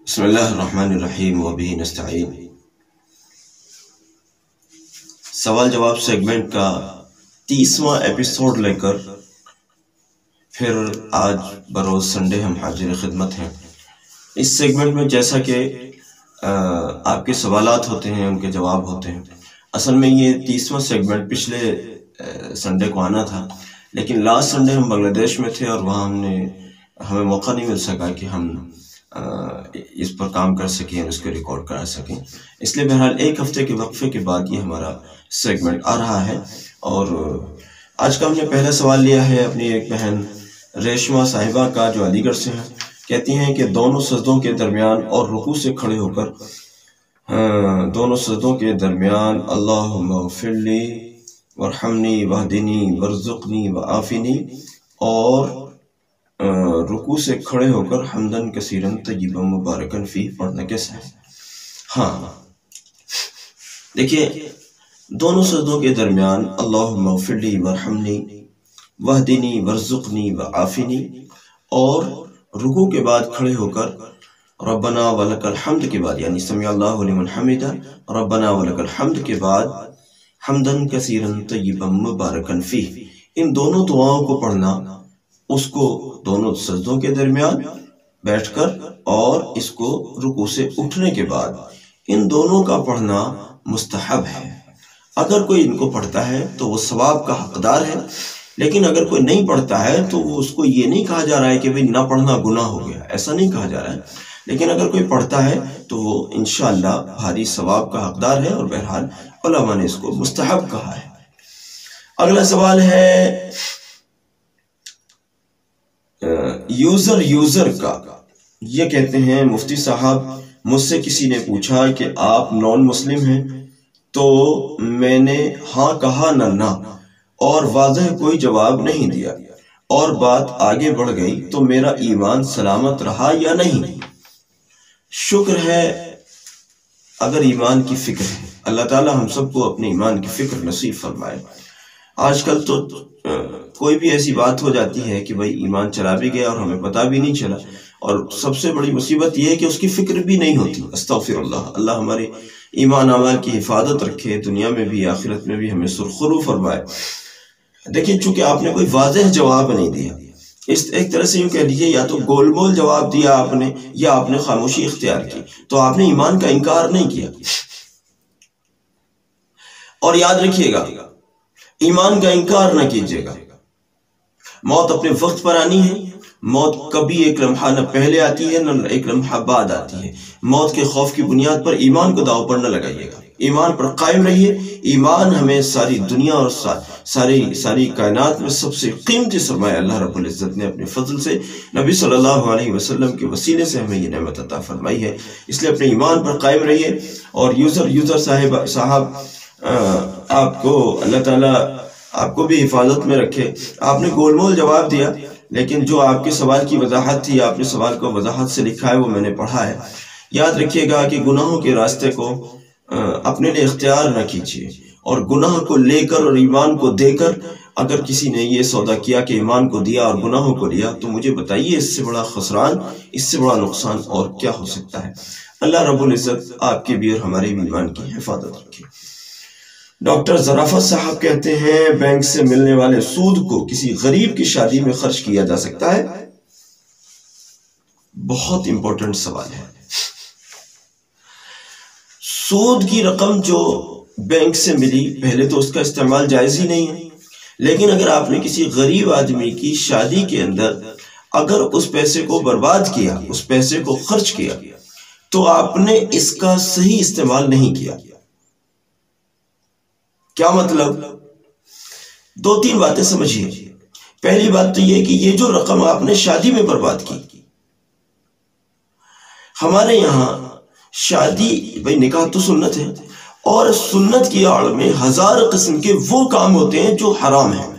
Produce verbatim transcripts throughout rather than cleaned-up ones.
بسم اللہ الرحمن الرحیم وبہ نستعین۔ سوال جواب سیگمنٹ کا تیسواں ایپیسوڈ لے کر پھر آج بروز سنڈے ہم حاضر خدمت ہیں۔ اس سیگمنٹ میں جیسا کہ آپ کے سوالات ہوتے ہیں ان کے جواب ہوتے ہیں۔ اصل میں یہ تیسواں سیگمنٹ پچھلے سنڈے کو آنا تھا، لیکن لاسٹ سنڈے ہم بنگلہ دیش میں تھے اور وہاں ہم نے ہمیں موقع نہیں مل سکا کہ ہم اس پر کام کر سکیں اور اس کو ریکارڈ کرا سکیں، اس لیے بہرحال ایک ہفتے کے وقفے کے بعد یہ ہمارا سیگمنٹ آ رہا ہے۔ اور آج کا ہم نے پہلا سوال لیا ہے اپنی ایک بہن ریشمہ صاحبہ کا، جو علی گڑھ سے ہیں۔ کہتی ہیں کہ دونوں سجدوں کے درمیان اور رکوع سے کھڑے ہو کر دونوں سجدوں کے درمیان اللہم اغفر لی وارحمنی واہدنی وارزقنی وعافنی اور رکوع سے کھڑے ہو کر حمدن کثیرن طیبا مبارکن فیہ پڑھنا کیسا ہے؟ ہاں دیکھیے، دونوں سجدوں کے درمیان اللہم اغفر لی وارحمنی واہدنی وارزقنی وعافنی اور رکوع کے بعد کھڑے ہو کر ربنا ولک الحمد کے بعد، یعنی سمع اللہ لمن حمدہ، ربنا ولک الحمد کے بعد حمدن کثیرن طیبا مبارکن فیہ، ان دونوں دعاؤں کو پڑھنا، اس کو دونوں سجدوں کے درمیان بیٹھ کر اور اس کو رکوع سے اٹھنے کے بعد، ان دونوں کا پڑھنا مستحب ہے۔ اگر کوئی ان کو پڑھتا ہے تو وہ ثواب کا حقدار ہے، لیکن اگر کوئی نہیں پڑھتا ہے تو وہ اس کو یہ نہیں کہا جا رہا ہے کہ بھئی نہ پڑھنا گناہ ہو گیا، ایسا نہیں کہا جا رہا ہے، لیکن اگر کوئی پڑھتا ہے تو وہ انشاءاللہ بھاری ثواب کا حقدار ہے، اور بہرحال علماء نے اس کو مستحب کہا ہے۔ اگلا سوال ہے یوزر یوزر کا۔ یہ کہتے ہیں مفتی صاحب، مجھ سے کسی نے پوچھا کہ آپ نان مسلم ہیں، تو میں نے ہاں کہا نہ نہ اور واضح کوئی جواب نہیں دیا، اور بات آگے بڑھ گئی تو میرا ایمان سلامت رہا یا نہیں؟ شکر ہے اگر ایمان کی فکر ہے، اللہ تعالی ہم سب کو اپنے ایمان کی فکر نصیب فرمائے۔ آج کل تو کوئی بھی ایسی بات ہو جاتی ہے کہ بھئی ایمان چلا بھی گیا اور ہمیں پتہ بھی نہیں چلا، اور سب سے بڑی مصیبت یہ ہے کہ اس کی فکر بھی نہیں ہوتی۔ استغفر اللہ، اللہ ہمارے ایمان اعمال کی حفاظت رکھے، دنیا میں بھی آخرت میں بھی ہمیں سرخرو فرمائے۔ دیکھیں، چونکہ آپ نے کوئی واضح جواب نہیں دیا، اس ایک طرح سے یوں کہہ لیجیے، یا تو گول مول جواب دیا آپ نے یا آپ نے خاموشی اختیار کی، تو آپ نے ایمان کا انکار نہیں کیا۔ اور یاد رکھیے گا، ایمان کا انکار نہ کیجیے گا۔ موت اپنے وقت پر آنی ہے، موت کبھی ایک لمحہ نہ پہلے آتی ہے نہ ایک لمحہ بعد آتی ہے۔ موت کے خوف کی بنیاد پر ایمان کو داؤ پر نہ لگائیے گا، ایمان پر قائم رہیے۔ ایمان ہمیں ساری دنیا اور ساری ساری کائنات میں سب سے قیمتی سرمایہ اللہ رب العزت نے اپنے فضل سے نبی صلی اللہ علیہ وسلم کے وسیلے سے ہمیں یہ نعمت عطا فرمائی ہے، اس لیے اپنے ایمان پر قائم رہیے۔ اور یوزر یوزر صاحب صاحب آپ کو اللہ تعالیٰ آپ کو بھی حفاظت میں رکھے۔ آپ نے گول مول جواب دیا، لیکن جو آپ کے سوال کی وضاحت تھی، آپ نے سوال کو وضاحت سے لکھا ہے، وہ میں نے پڑھا ہے۔ یاد رکھیے گا کہ گناہوں کے راستے کو اپنے لیے اختیار نہ کیجیے، اور گناہ کو لے کر اور ایمان کو دے کر اگر کسی نے یہ سودا کیا کہ ایمان کو دیا اور گناہوں کو لیا، تو مجھے بتائیے اس سے بڑا خسران، اس سے بڑا نقصان اور کیا ہو سکتا ہے؟ اللہ رب العزت آپ کے بھی اور ہمارے بھی ایمان کی حفاظت رکھے۔ ڈاکٹر ظرافت صاحب کہتے ہیں بینک سے ملنے والے سود کو کسی غریب کی شادی میں خرچ کیا جا سکتا ہے؟ بہت امپورٹنٹ سوال ہے۔ سود کی رقم جو بینک سے ملی، پہلے تو اس کا استعمال جائز ہی نہیں ہے، لیکن اگر آپ نے کسی غریب آدمی کی شادی کے اندر اگر اس پیسے کو برباد کیا، اس پیسے کو خرچ کیا، تو آپ نے اس کا صحیح استعمال نہیں کیا۔ کیا مطلب؟ دو تین باتیں سمجھیے۔ پہلی بات تو یہ کہ یہ جو رقم آپ نے شادی میں برباد کی، ہمارے یہاں شادی بھئی نکاح تو سنت ہے، اور سنت کی آڑ میں ہزار قسم کے وہ کام ہوتے ہیں جو حرام ہیں۔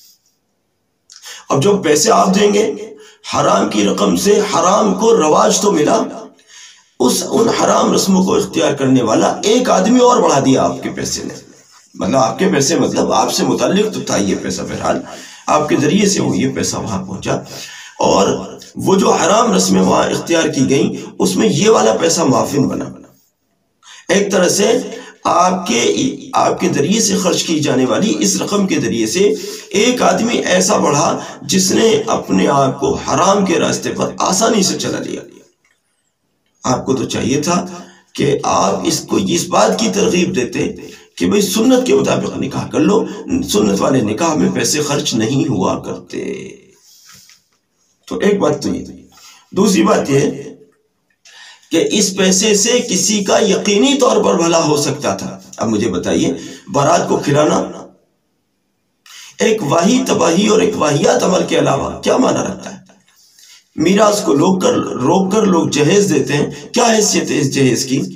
اب جو پیسے آپ دیں گے حرام کی رقم سے، حرام کو رواج تو ملا، اس ان حرام رسموں کو اختیار کرنے والا ایک آدمی اور بڑھا دیا آپ کے پیسے نے۔ مطلب آپ کے پیسے مطلب آپ سے متعلق تو تھا یہ پیسہ، بہرحال آپ کے ذریعے سے وہ یہ پیسہ وہاں پہنچا، اور وہ جو حرام رسمیں وہاں اختیار کی گئیں اس میں یہ والا پیسہ معاون بنا بنا ایک طرح سے آپ کے آپ کے ذریعے سے خرچ کی جانے والی اس رقم کے ذریعے سے ایک آدمی ایسا بڑھا جس نے اپنے آپ کو حرام کے راستے پر آسانی سے چلا لیا۔ آپ کو تو چاہیے تھا کہ آپ اس کو اس بات کی ترغیب دیتے کہ بھئی سنت کے مطابق نکاح کر لو، سنت والے نکاح میں پیسے خرچ نہیں ہوا کرتے۔ تو ایک بات تو یہ تھی۔ دوسری بات یہ کہ اس پیسے سے کسی کا یقینی طور پر بھلا ہو سکتا تھا۔ اب مجھے بتائیے، بارات کو کھلانا ایک واہی تباہی اور ایک واہیات عمل کے علاوہ کیا معنی رکھتا ہے؟ میراث کو روک کر روک کر لوگ جہیز دیتے ہیں، کیا حیثیت ہے اس جہیز کی؟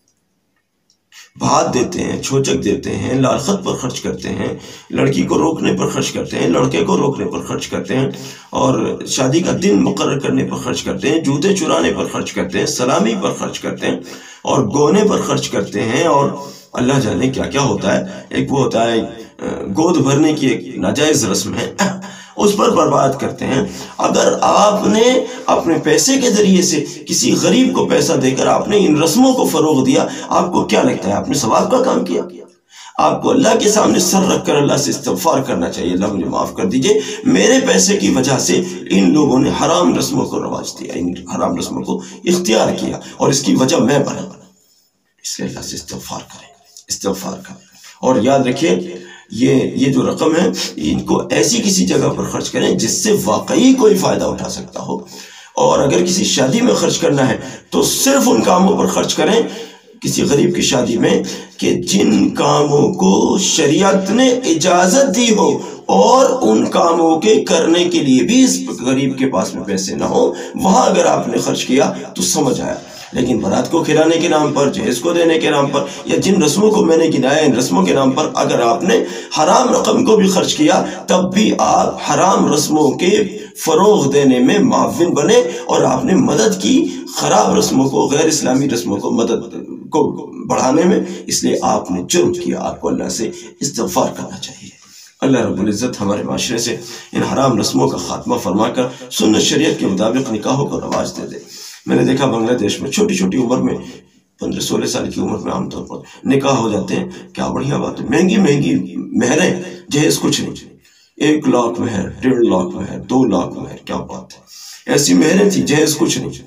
بھات دیتے ہیں، چھوچک دیتے ہیں، لال خط پر خرچ کرتے ہیں، لڑکی کو روکنے پر خرچ کرتے ہیں، لڑکے کو روکنے پر خرچ کرتے ہیں، اور شادی کا دن مقرر کرنے پر خرچ کرتے ہیں، جوتے چرانے پر خرچ کرتے ہیں، سلامی پر خرچ کرتے ہیں، اور گونے پر خرچ کرتے ہیں، اور اللہ جانے کیا کیا ہوتا ہے۔ ایک وہ ہوتا ہے گود بھرنے کی ایک ناجائز رسم ہے، اس پر برباد کرتے ہیں۔ اگر آپ نے اپنے پیسے کے ذریعے سے کسی غریب کو پیسہ دے کر آپ نے ان رسموں کو فروغ دیا، آپ کو کیا لگتا ہے آپ نے ثواب کا کام کیا؟ آپ کو اللہ کے سامنے سر رکھ کر اللہ سے استغفار کرنا چاہیے، اللہ مجھے معاف کر دیجئے، میرے پیسے کی وجہ سے ان لوگوں نے حرام رسموں کو رواج دیا، ان حرام رسموں کو اختیار کیا، اور اس کی وجہ میں بنا بنا اس لیے اللہ سے استغفار کریں، استغفار کریں۔ اور یاد رکھیے، یہ یہ جو رقم ہے ان کو ایسی کسی جگہ پر خرچ کریں جس سے واقعی کوئی فائدہ اٹھا سکتا ہو، اور اگر کسی شادی میں خرچ کرنا ہے تو صرف ان کاموں پر خرچ کریں کسی غریب کی شادی میں کہ جن کاموں کو شریعت نے اجازت دی ہو، اور ان کاموں کے کرنے کے لیے بھی اس غریب کے پاس میں پیسے نہ ہو، وہاں اگر آپ نے خرچ کیا تو سمجھ آیا۔ لیکن برات کو کھلانے کے نام پر، جہیز کو دینے کے نام پر، یا جن رسموں کو میں نے گنایا ان رسموں کے نام پر اگر آپ نے حرام رقم کو بھی خرچ کیا، تب بھی آپ حرام رسموں کے فروغ دینے میں معاون بنے، اور آپ نے مدد کی خراب رسموں کو، غیر اسلامی رسموں کو مدد کو بڑھانے میں، اس لیے آپ نے جرم کیا۔ آپ کو اللہ سے استغفار کرنا چاہیے۔ اللہ رب العزت ہمارے معاشرے سے ان حرام رسموں کا خاتمہ فرما کر سنت شریعت کے مطابق نکاحوں کو رواج دے دے۔ میں نے دیکھا بنگلہ دیش میں چھوٹی چھوٹی عمر میں، پندرہ سولہ سال کی عمر میں عام طور پر نکاح ہو جاتے ہیں۔ کیا بڑھیا بات ہے، مہنگی مہنگی مہریں، جہیز کچھ نہیں، ایک لاکھ مہر، ڈیڑھ لاکھ مہر، دو لاکھ مہر، کیا بات ہے، ایسی مہریں تھی، جہیز کچھ نہیں،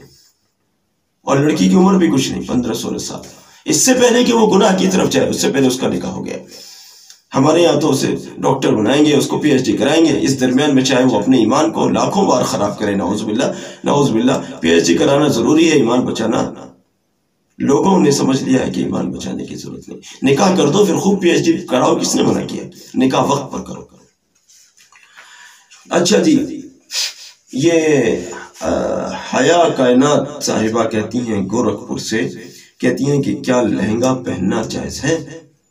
اور لڑکی کی عمر بھی کچھ نہیں، پندرہ سولہ سال، اس سے پہلے کہ وہ گناہ کی طرف جائے اس سے پہلے اس کا نکاح ہو گیا۔ ہمارے یہاں تو اسے ڈاکٹر بنائیں گے، اس کو پی ایچ ڈی کرائیں گے، اس درمیان میں چاہے وہ اپنے ایمان کو لاکھوں بار خراب کرے، نعوذ باللہ نعوذ باللہ۔ پی ایچ ڈی کرانا ضروری ہے ایمان بچانا، لوگوں نے سمجھ لیا ہے کہ ایمان بچانے کی ضرورت نہیں۔ نکاح کر دو پھر خوب پی ایچ ڈی کراؤ، کس نے منع کیا؟ نکاح وقت پر کرو کرو۔ اچھا جی، یہ حیا کائنات صاحبہ کہتی ہیں گورکھپور سے، کہتی ہیں کہ کیا لہنگا پہننا جائز ہے؟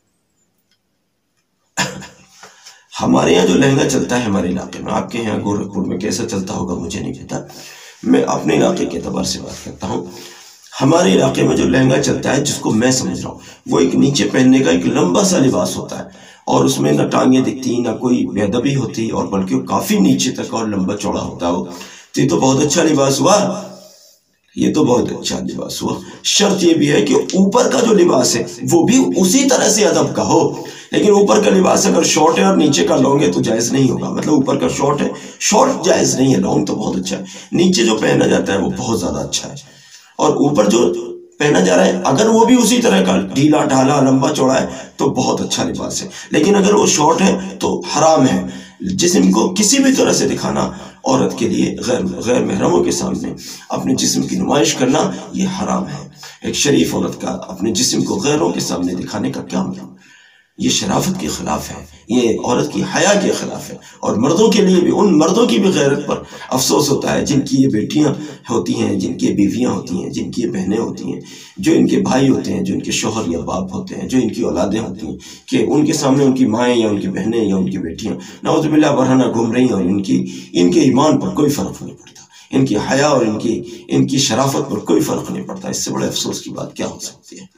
ہمارے یہاں جو لہنگا چلتا ہے ہمارے علاقے میں، آپ کے یہاں گورکھپور میں کیسا چلتا ہوگا مجھے نہیں پتا، میں اپنے علاقے کے اعتبار سے بات کرتا ہوں۔ ہمارے علاقے میں جو لہنگا چلتا ہے، جس کو میں سمجھ رہا ہوں، وہ ایک نیچے پہننے کا ایک لمبا سا لباس ہوتا ہے، اور اس میں نہ ٹانگیں دکھتی نہ کوئی بے ادبی ہوتی، اور بلکہ وہ کافی نیچے تک اور لمبا چوڑا ہوتا ہے۔ وہ تو یہ تو بہت اچھا لباس ہوا، یہ تو بہت اچھا لباس ہوا۔ شرط یہ بھی ہے کہ اوپر کا جو لباس ہے وہ بھی اسی طرح سے ادب کا ہو، لیکن اوپر کا لباس اگر شارٹ ہے اور نیچے کا لانگ ہے تو جائز نہیں ہوگا۔ مطلب اوپر کا شارٹ ہے، شارٹ جائز نہیں ہے، لانگ تو بہت اچھا ہے، نیچے جو پہنا جاتا ہے وہ بہت زیادہ اچھا ہے، اور اوپر جو پہنا جا رہا ہے اگر وہ بھی اسی طرح کا ڈھیلا ڈھالا لمبا چوڑا ہے تو بہت اچھا لباس ہے، لیکن اگر وہ شارٹ ہے تو حرام ہے۔ جسم کو کسی بھی طرح سے دکھانا، عورت کے لیے غیر غیر محرموں کے سامنے اپنے جسم کی نمائش کرنا، یہ حرام ہے۔ ایک شریف عورت کا اپنے جسم کو غیروں کے سامنے دکھانے کا کیا مطلب؟ یہ شرافت کے خلاف ہے، یہ عورت کی حیا کے خلاف ہے۔ اور مردوں کے لیے بھی، ان مردوں کی بھی غیرت پر افسوس ہوتا ہے جن کی یہ بیٹیاں ہوتی ہیں، جن کی بیویاں ہوتی ہیں، جن کی یہ بہنیں ہوتی ہیں، جو ان کے بھائی ہوتے ہیں، جو ان کے شوہر یا باپ ہوتے ہیں، جو ان کی اولادیں ہوتی ہیں، کہ ان کے سامنے ان کی مائیں یا ان کی بہنیں یا ان کی بیٹیاں نعوذ باللہ برہنہ گھوم رہی ہیں، اور ان کی ان کے ایمان پر کوئی فرق نہیں پڑتا، ان کی حیا اور ان کی ان کی شرافت پر کوئی فرق نہیں پڑتا۔ اس سے بڑے افسوس کی بات کیا ہو سکتی ہے؟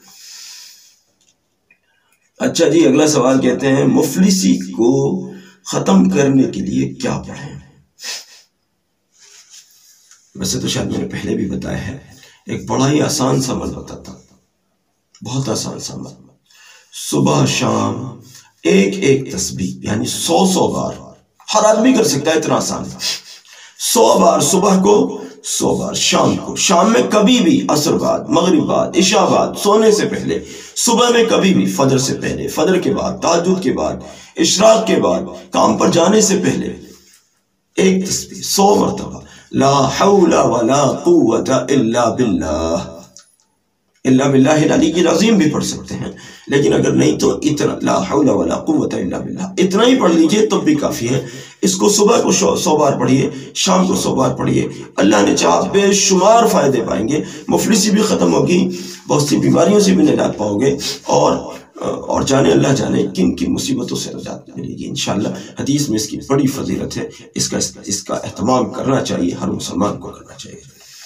اچھا جی، اگلا سوال کہتے ہیں مفلسی کو ختم کرنے کے لیے کیا پڑھیں؟ ویسے تو شاید میں نے پہلے بھی بتایا ہے، ایک بڑا ہی آسان سا عمل بتاتا ہوں، بہت آسان سا عمل. صبح شام ایک ایک تسبیح یعنی سو سو بار، ہر آدمی کر سکتا ہے، اتنا آسان ہے. سو بار صبح کو، سو بار شام کو. شام میں کبھی بھی، عصر بعد، مغرب بعد، عشاء بعد، سونے سے پہلے. صبح میں کبھی بھی، فجر سے پہلے، فجر کے بعد، تہجد کے بعد، اشراق کے بعد، کام پر جانے سے پہلے ایک تسبیح سو مرتبہ. لا حول ولا قوت الا باللہ. الا باللہ العلی العظیم بھی پڑھ سکتے ہیں، لیکن اگر نہیں تو اتنا لا حول ولا قوت الا باللہ اتنا ہی پڑھ لیجئے تب بھی کافی ہے. اس کو صبح کو سو بار پڑھیے، شام کو سو بار پڑھیے. اللہ نے چاہا بے شمار فائدے پائیں گے، مفلسی بھی ختم ہوگی، بہت سی بیماریوں سے بھی نجات پاؤ گے، اور اور جانے اللہ جانے کن کن مصیبتوں سے نجات ملے گی انشاءاللہ. حدیث میں اس کی بڑی فضیلت ہے، اس کا اس کا اہتمام کرنا چاہیے، ہر مسلمان کو کرنا چاہیے.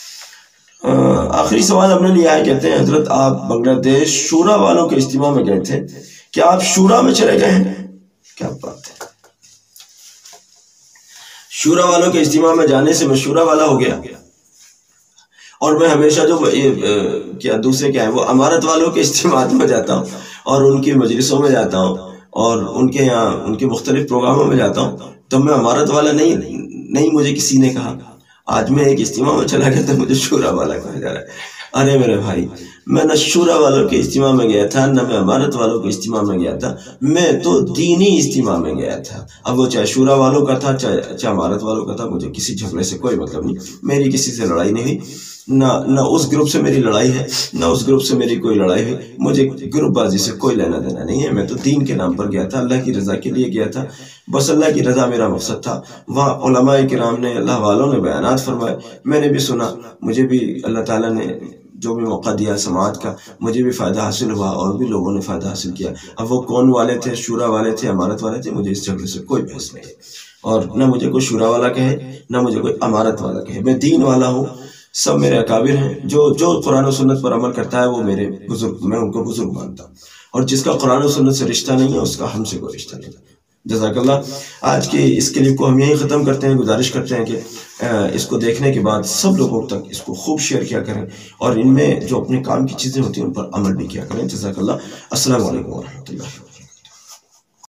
آخری سوال ہم نے لیا ہے، کہتے ہیں حضرت آپ بنگلہ دیش شورا والوں کے اجتماع میں گئے تھے، کیا آپ شورا میں چلے گئے ہیں؟ کیا بات ہے، شورا والوں کے اجتماع میں جانے سے میں شورا والا ہو گیا. اور میں ہمیشہ جو کیا دوسرے کیا ہے وہ امارت والوں کے اجتماعات میں جاتا ہوں اور ان کی مجلسوں میں جاتا ہوں اور ان کے یہاں ان کے مختلف پروگراموں میں جاتا ہوں، تب میں امارت والا نہیں نہیں مجھے کسی نے کہا. آج میں ایک اجتماع میں چلا گیا تو مجھے شورا والا کہا جا رہا ہے. ارے میرے بھائی، میں نہ شورا والوں کے اجتماع میں گیا تھا، نہ میں امارت والوں کے اجتماع میں گیا تھا، میں تو دینی اجتماع میں گیا تھا. اب وہ چاہے شورا والوں کا تھا چاہے چاہے امارت والوں کا تھا، مجھے کسی جھگڑے سے کوئی مطلب نہیں. میری کسی سے لڑائی نہیں ہوئی، نہ نہ اس گروپ سے میری لڑائی ہے، نہ اس گروپ سے میری کوئی لڑائی ہوئی. مجھے گروپ بازی سے کوئی لینا دینا نہیں ہے. میں تو دین کے نام پر گیا تھا، اللہ کی رضا کے لیے گیا تھا، بس اللہ کی رضا میرا مقصد تھا. وہاں علماء کرام نے، اللہ والوں نے بیانات فرمائے، میں نے بھی سنا، مجھے بھی اللہ تعالیٰ نے جو بھی موقع دیا سماعت کا، مجھے بھی فائدہ حاصل ہوا اور بھی لوگوں نے فائدہ حاصل کیا. اب وہ کون والے تھے، شورا والے تھے، امارت والے تھے، مجھے اس جھگڑے سے کوئی بحث نہیں ہے. اور نہ مجھے کوئی شورا والا کہے، نہ مجھے کوئی امارت والا کہے. میں دین والا ہوں، سب میرے اکابر ہیں. جو جو قرآن و سنت پر عمل کرتا ہے وہ میرے بزرگ، میں ان کو بزرگ مانتا ہوں. اور جس کا قرآن و سنت سے رشتہ نہیں ہے، اس کا ہم سے کوئی رشتہ نہیں ہے. جزاک اللہ. آج کی اس کلپ کو ہم یہیں ختم کرتے ہیں. گزارش کرتے ہیں کہ اس کو دیکھنے کے بعد سب لوگوں تک اس کو خوب شیئر کیا کریں اور ان میں جو اپنے کام کی چیزیں ہوتی ہیں ان پر عمل بھی کیا کریں. جزاک اللہ. السلام علیکم ورحمۃ اللہ.